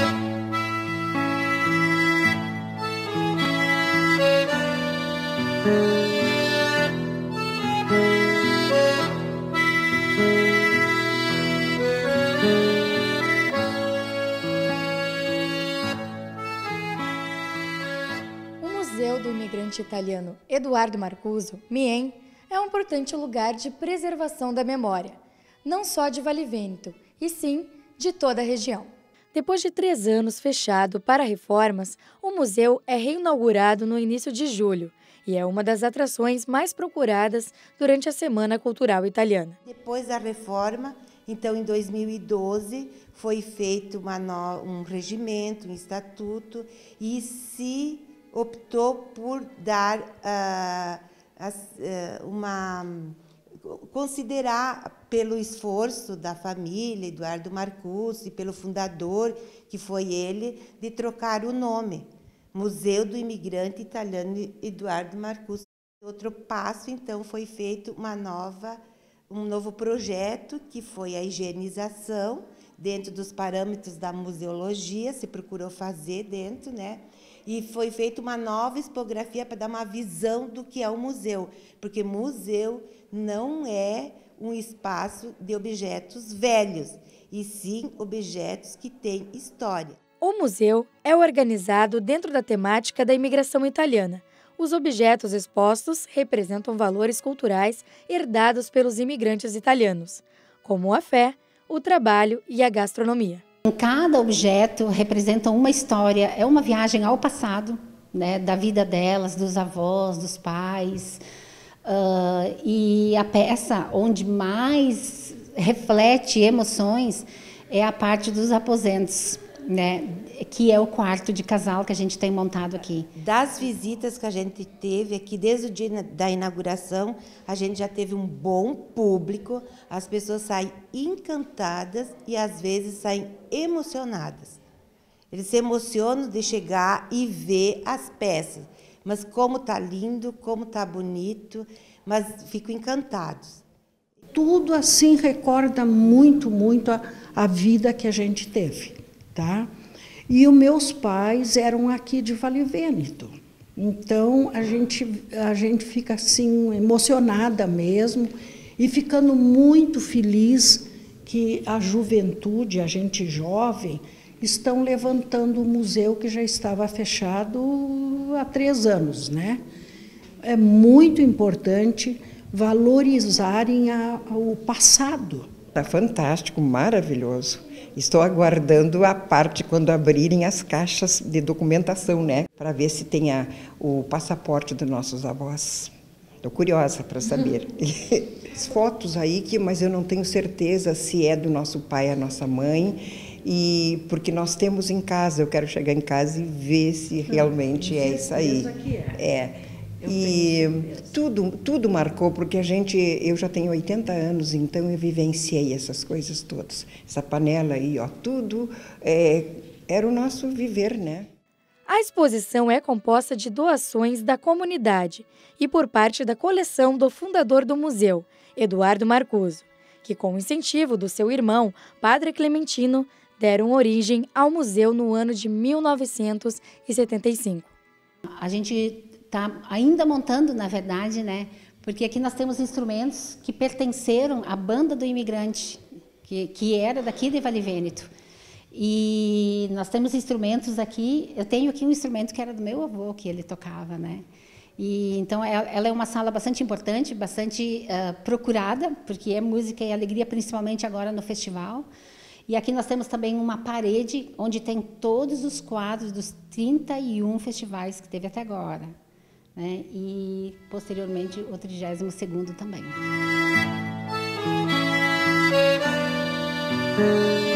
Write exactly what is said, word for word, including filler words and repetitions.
O Museu do Imigrante Italiano Edoardo Marcuso, MIEM, é um importante lugar de preservação da memória, não só de Vale Vêneto, e sim de toda a região. Depois de três anos fechado para reformas, o museu é reinaugurado no início de julho e é uma das atrações mais procuradas durante a Semana Cultural Italiana. Depois da reforma, então em dois mil e doze, foi feito uma no... um regimento, um estatuto, e se optou por dar uh, as, uh, uma... considerar pelo esforço da família, Edoardo Marcuso, e pelo fundador, que foi ele, de trocar o nome, Museu do Imigrante Italiano Edoardo Marcuso. Outro passo, então, foi feito uma nova, um novo projeto, que foi a higienização, dentro dos parâmetros da museologia, se procurou fazer dentro, né? E foi feita uma nova expografia para dar uma visão do que é o museu, porque museu não é um espaço de objetos velhos, e sim objetos que têm história. O museu é organizado dentro da temática da imigração italiana. Os objetos expostos representam valores culturais herdados pelos imigrantes italianos, como a fé, o trabalho e a gastronomia. Cada objeto representa uma história, é uma viagem ao passado, né, da vida delas, dos avós, dos pais. Uh, e a peça onde mais reflete emoções é a parte dos aposentos, né, que é o quarto de casal que a gente tem montado aqui. Das visitas que a gente teve aqui, desde o dia da inauguração, a gente já teve um bom público, as pessoas saem encantadas e às vezes saem emocionadas. Eles se emocionam de chegar e ver as peças, mas como está lindo, como está bonito, mas ficam encantados. Tudo assim recorda muito, muito a, a vida que a gente teve, tá? E os meus pais eram aqui de Vale Vêneto, então a gente, a gente fica assim emocionada mesmo e ficando muito feliz que a juventude, a gente jovem, estão levantando o museu que já estava fechado há três anos, né? É muito importante valorizarem a, o passado. Está fantástico, maravilhoso. Estou aguardando a parte quando abrirem as caixas de documentação, né? Para ver se tem a, o passaporte dos nossos avós. Estou curiosa para saber. As fotos aí, que, mas eu não tenho certeza se é do nosso pai, a nossa mãe. E porque nós temos em casa, eu quero chegar em casa e ver se realmente é isso aí. É. E tudo, tudo marcou, porque a gente, eu já tenho oitenta anos, então eu vivenciei essas coisas todas. Essa panela aí, ó, tudo é, era o nosso viver, né? A exposição é composta de doações da comunidade e por parte da coleção do fundador do museu, Edoardo Marcuso, que com o incentivo do seu irmão, Padre Clementino, deram origem ao museu no ano de mil novecentos e setenta e cinco. A gente está ainda montando, na verdade, né? Porque aqui nós temos instrumentos que pertenceram à banda do imigrante, que, que era daqui de Vale Vêneto. E nós temos instrumentos aqui, eu tenho aqui um instrumento que era do meu avô, que ele tocava, né? E, então, ela é uma sala bastante importante, bastante uh, procurada, porque é música e alegria, principalmente agora no festival. E aqui nós temos também uma parede onde tem todos os quadros dos trinta e um festivais que teve até agora, né? E, posteriormente, o trigésimo segundo também.